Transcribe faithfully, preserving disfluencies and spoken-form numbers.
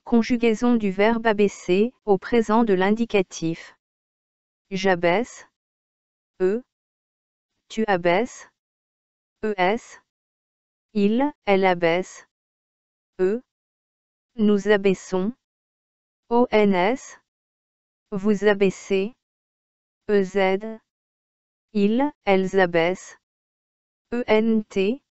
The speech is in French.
Conjugaison du verbe abaisser au présent de l'indicatif. J'abaisse. E. Tu abaisses. Es. Il, elle abaisse. E. Nous abaissons. Ons. Vous abaissez. Ez. Ils, elles abaissent. Ent.